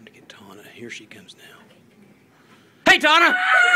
Time to get Tawna. Here she comes now. Hey, Tawna!